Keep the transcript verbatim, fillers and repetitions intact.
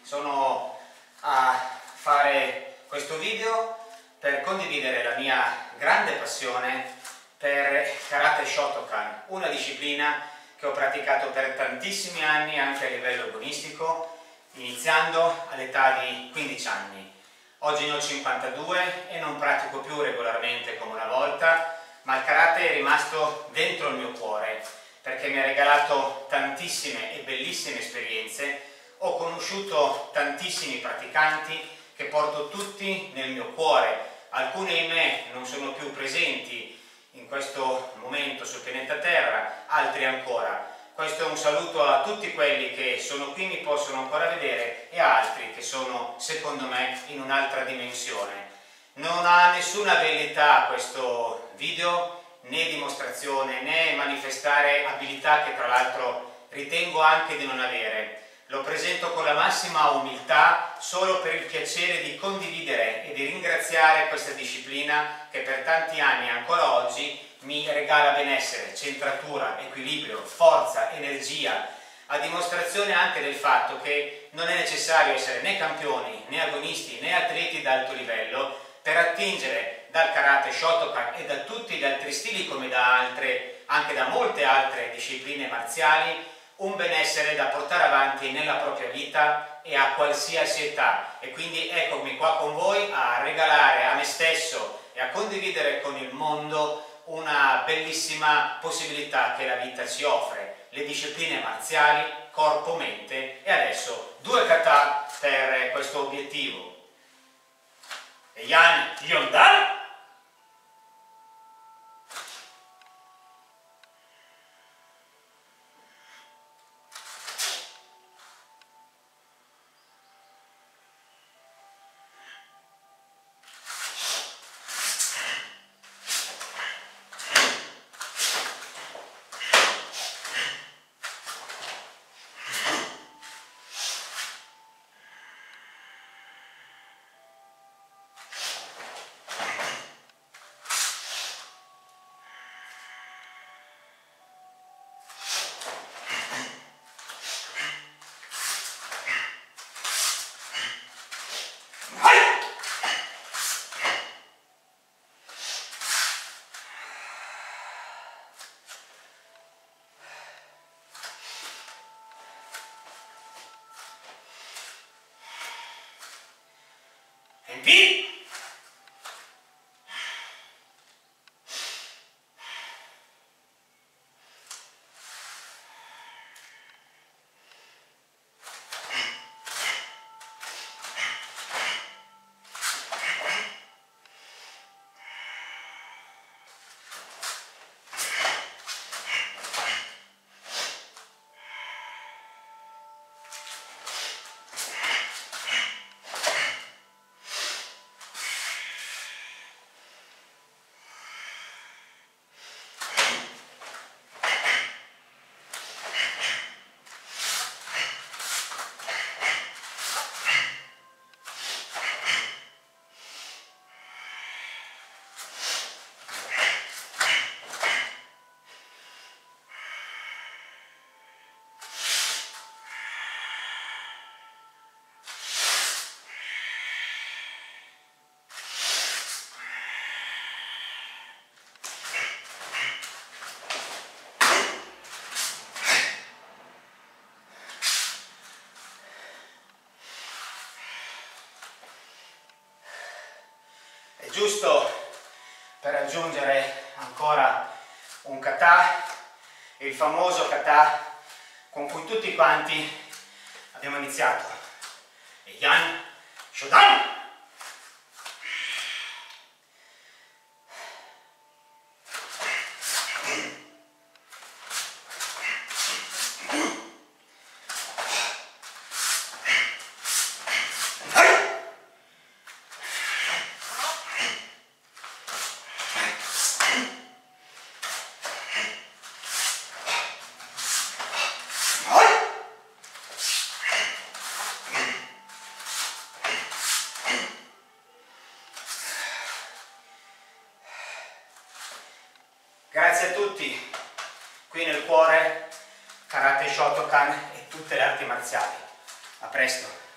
Sono a fare questo video per condividere la mia grande passione per Karate Shotokan, una disciplina che ho praticato per tantissimi anni anche a livello agonistico, iniziando all'età di quindici anni. Oggi ne ho cinquantadue e non pratico più regolarmente come una volta, ma il karate è rimasto dentro il mio cuore perché mi ha regalato tantissime e bellissime esperienze. Ho conosciuto tantissimi praticanti che porto tutti nel mio cuore. Alcuni di me non sono più presenti in questo momento sul pianeta Terra, altri ancora. Questo è un saluto a tutti quelli che sono qui, mi possono ancora vedere, e a altri che sono, secondo me, in un'altra dimensione. Non ha nessuna velleità questo video, né dimostrazione, né manifestare abilità che tra l'altro ritengo anche di non avere. Lo presento con la massima umiltà solo per il piacere di condividere e di ringraziare questa disciplina che per tanti anni, ancora oggi, mi regala benessere, centratura, equilibrio, forza, energia, a dimostrazione anche del fatto che non è necessario essere né campioni, né agonisti, né atleti d'alto livello per attingere dal Karate Shotokan e da tutti gli altri stili, come da altre, anche da molte altre discipline marziali, un benessere da portare avanti nella propria vita e a qualsiasi età. E quindi eccomi qua con voi a regalare a me stesso e a condividere con il mondo una bellissima possibilità che la vita ci offre: le discipline marziali, corpo, mente. E adesso due kata per questo obiettivo. Yan Hyundan. And beat. È giusto per aggiungere ancora un kata, il famoso kata con cui tutti quanti abbiamo iniziato, Yan Shodan. Grazie a tutti, qui nel cuore Karate Shotokan e tutte le arti marziali. A presto!